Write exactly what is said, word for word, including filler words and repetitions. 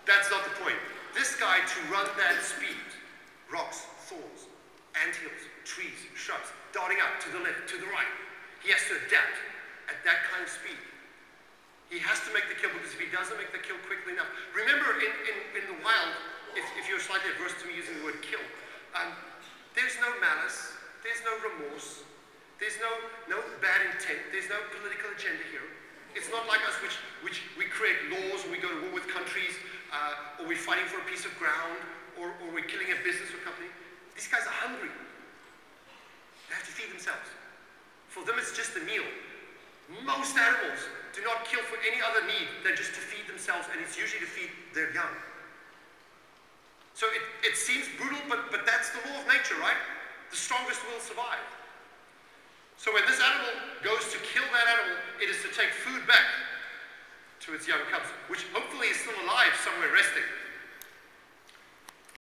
That's not the point. This guy, to run that speed, rocks, thorns, anthills, trees, shrubs, darting up to the left, to the right, he has to adapt at that kind of speed. He has to make the kill, because if he doesn't make the kill quickly enough, remember in, in, in the wild, if, if you're slightly averse to me using the word kill, um, there's no malice, there's no remorse, there's no, no bad intent, there's no political agenda here. It's not like us, which, which we create laws, or we go to war with countries, uh, or we're fighting for a piece of ground, or, or we're killing a business or company. These guys are hungry. They have to feed themselves. For them, it's just a meal. Most animals do not kill for any other need than just to feed themselves, and it's usually to feed their young. So it, it seems brutal, but, but that's the law of nature, right? The strongest will survive. So when this animal goes to kill that animal, it is to take food back to its young cubs, which hopefully is still alive somewhere resting.